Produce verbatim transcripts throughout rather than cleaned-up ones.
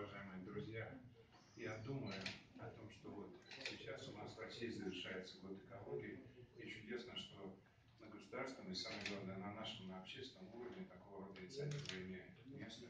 уважаемые друзья, я думаю о том, что вот сейчас у нас в России завершается год экологии, и чудесно, что на государственном и, самое главное, на нашем, на общественном уровне такого рода инициативы имеют место.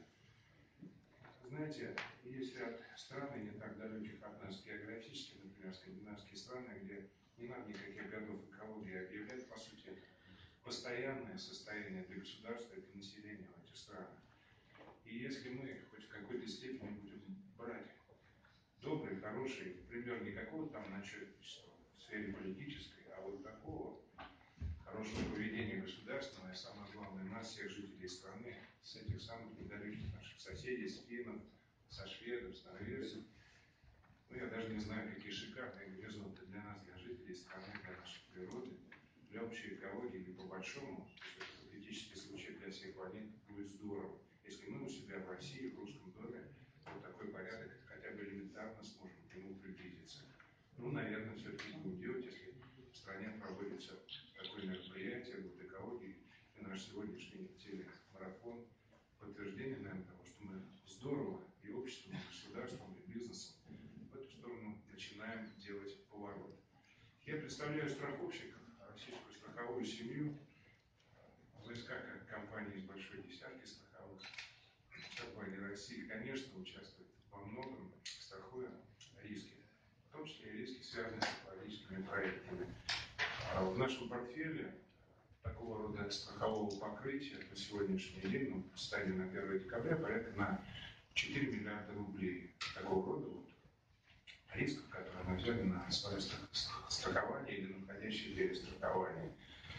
Знаете, есть ряд стран, не так далеких от нас географически, например, скандинавские страны, где не надо никаких годов экологии объявлять, по сути, это постоянное состояние для государства и для населения в этих странах. И если мы хоть в какой-то степени будем брать добрый, хороший пример не какого-то там начальничества в сфере политической, а вот такого хорошего поведения государственного и, самое главное, нас, всех жителей страны, с этих самых недалеких наших соседей, с финнов, со шведов, с норвежцев. Ну, я даже не знаю, какие шикарные горизонты для нас, для жителей страны, для нашей природы, для общей экологии или по большому, то есть это критический случай для всех планет, будет здорово, если мы у себя в России, в русском доме, вот такой порядок хотя бы элементарно сможем к нему приблизиться. Ну, наверное, все-таки будем делать, если в стране проводится такое мероприятие, вот экологии, и наш сегодняшний телемарафон, подтверждение, наверное, того, что мы здорово и обществом, и государством, и бизнесом в эту сторону начинаем делать поворот. Я представляю страховщиков, российскую страховую семью, ВСК как компания из большой десятки страховых компаний России, конечно, участвует во многом, страхуя риски, в том числе и риски, связанные с экологическими проектами. В нашем портфеле такого рода страхового покрытия на сегодняшний день, ну, в стадии на первое декабря, порядка на четыре миллиарда рублей. Такого рода вот рисков, которые мы взяли на свое страхование или находящие в деле страхования.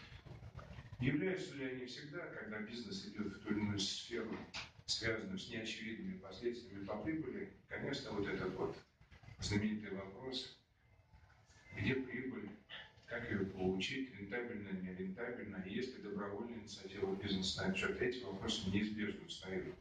Являются ли они всегда, когда бизнес идет в ту или иную сферу, связанную с неочевидными последствиями по прибыли? Конечно, вот этот вот знаменитый вопрос, где прибыль, как ее получить, рентабельно, не рентабельно, и есть ли добровольная инициатива бизнеса на этот счет, эти вопросы неизбежно встают.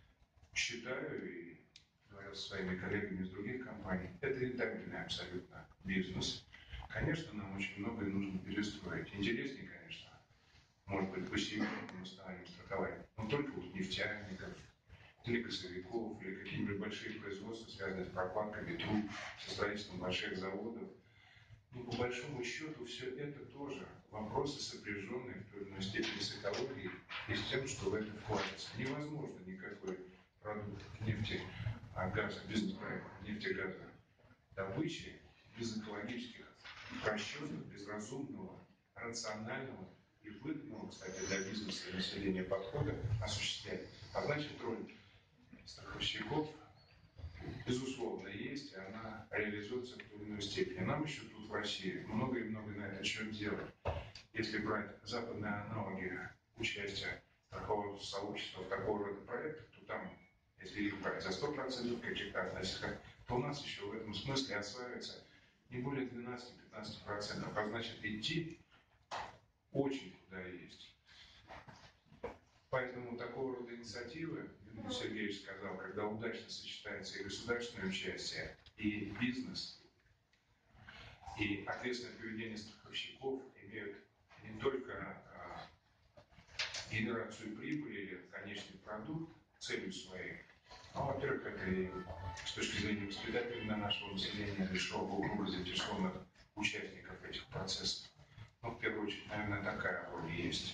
Считаю и говорил со своими коллегами из других компаний, это рентабельный абсолютно бизнес. Конечно, нам очень многое нужно перестроить. Интереснее, конечно, может быть, по семейному основанию страхования, но только вот нефтяников, или газовиков, или какие-нибудь большие производства, связанные с прокладками труб, со строительством больших заводов. Но по большому счету все это тоже вопросы, сопряженные в той или иной степени с экологией и с тем, что в это вкладывается. Невозможно никакой продукт нефти, а газа, бизнес-проект нефтегаза добычи без экологических расчетов, без разумного, рационального и выгодного, кстати, для бизнеса и населения подхода осуществлять. А значит, роль страховщиков, безусловно, есть, и она реализуется в той или иной степени. Нам еще тут в России много и много на этот счет делать. Если брать западные аналоги участия страхового сообщества в такого рода проектах, то там, если их брать за сто процентов каких-то относительно, то у нас еще в этом смысле осваивается не более двенадцать-пятнадцать процентов. А значит, идти очень куда есть. Поэтому такого рода инициативы, Дмитрий Сергеевич сказал, когда удачно сочетается и государственное участие, и бизнес, и ответственное поведение страховщиков имеют не только а, генерацию прибыли или конечный продукт целью своей, но, во-первых, это и с точки зрения воспитательного нашего населения или широкого круга заинтересованных участников этих процессов. Ну, в первую очередь, наверное, такая роль есть.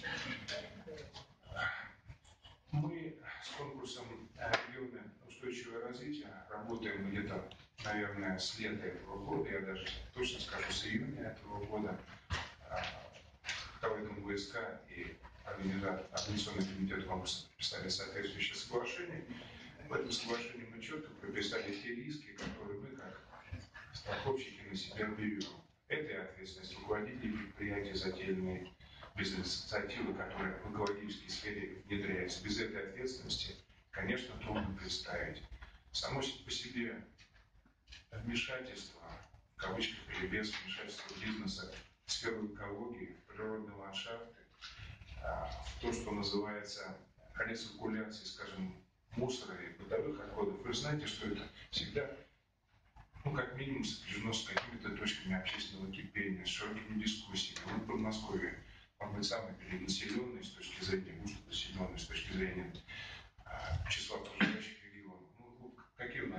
Мы с конкурсом регионы устойчивого развития работаем где-то, наверное, с лета этого года, я даже точно скажу, с июня этого года. Руководитель ВСК и Организационный комитет конкурса прописали соответствующее соглашение. В этом соглашении мы четко прописали те риски, которые мы, как страховщики, на себя берем. Это и ответственность руководителей предприятий за те или иные бизнес-инициативы, которые в экологической сфере внедряются. Без этой ответственности, конечно, трудно представить. Само по себе вмешательство, в кавычках или без вмешательства бизнеса, в сферу экологии, в природные ландшафты, в то, что называется рециркуляцией, скажем, мусора и бытовых отходов. Вы знаете, что это всегда, ну, как минимум, сопряжено с какими-то точками общественного кипения, с широкими дискуссиями. Мы в Подмосковье, может быть, самый перенаселенный с точки зрения густонаселенный, с точки зрения э, числа проживающих регионов. Ну, вот какие у нас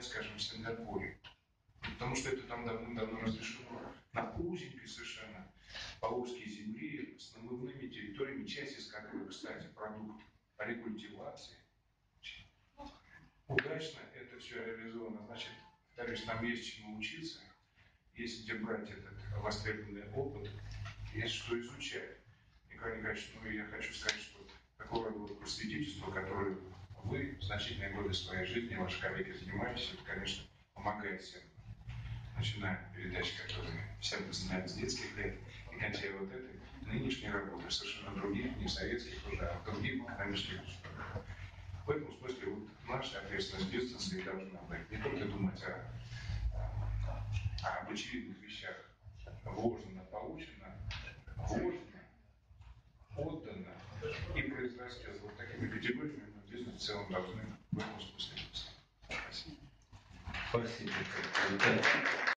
например, скажем, в Сингапуре. Потому что это там давным-давно разрешено. На узенькой совершенно полоски земли с намывными территориями, часть из которых, кстати, продукт рекультивации. Удачно это все реализовано. Значит, повторюсь, нам есть чему учиться, есть где брать этот востребованный опыт, есть что изучать. Николай Николаевич, ну я хочу сказать, что такого рода просветительство, которое вы в значительные годы своей жизни, ваши коллеги занимаетесь, это, конечно, помогает всем. Начиная передачи, которые всем знают с детских лет, и кончая вот этой нынешней работы, совершенно других, не советских уже, а других экономических условиях. В этом смысле вот наша ответственность в детстве должна быть не только думать о, о, об очевидных вещах, вложено, получено, вложено, отдано и произрастет. Вот такими категориями мы бизнес в целом должны в этом смысле. Спасибо. Спасибо.